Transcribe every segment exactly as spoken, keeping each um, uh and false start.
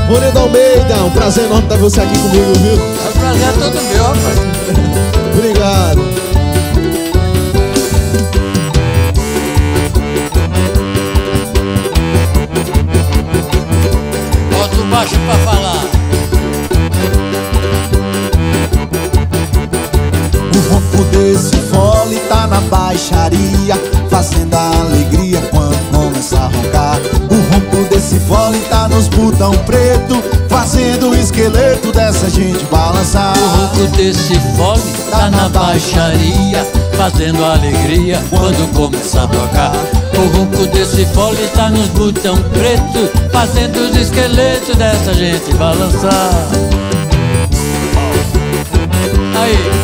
Ronildo Almeida, um prazer enorme ter você aqui comigo, viu? É um prazer todo meu, rapaz. Obrigado. Bota o baixo pra falar. O ronco desse fole tá na baixaria, fazendo a alegria quando começa a roncar. O ronco desse fole tá nos botão preto, fazendo o esqueleto dessa gente balançar. O ronco desse fole tá na baixaria, fazendo alegria quando começa a tocar. O ronco desse fole tá nos botão preto, fazendo os esqueletos dessa gente balançar. Aí.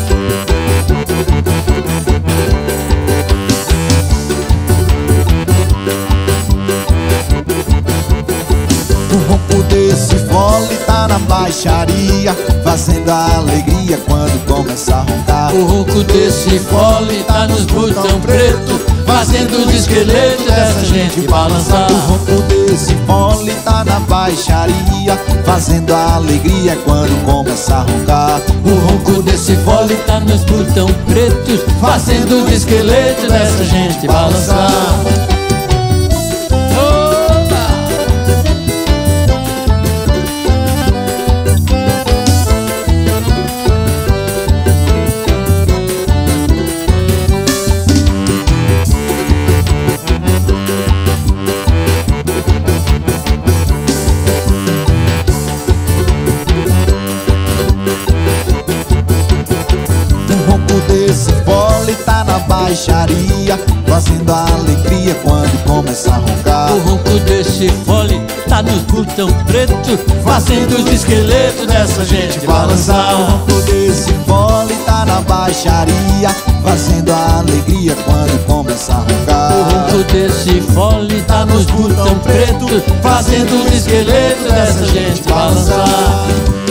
O ronco desse fole tá na baixaria, fazendo a alegria quando começa a roncar. O ronco desse fole tá nos botão preto, fazendo os esqueletos dessa gente balançar. O ronco desse fole tá na baixaria, fazendo a alegria quando começa a roncar. O ronco desse fole tá nos botão pretos, fazendo os esqueletos dessa gente balançar. Desse fole tá na baixaria, fazendo a alegria quando começa a roncar. O ronco desse fole tá nos botão preto, fazendo os esqueletos dessa gente balançar. O ronco desse fole tá na baixaria, fazendo a alegria quando começa a roncar. O ronco desse fole tá nos botão preto, fazendo os esqueletos dessa gente balançar.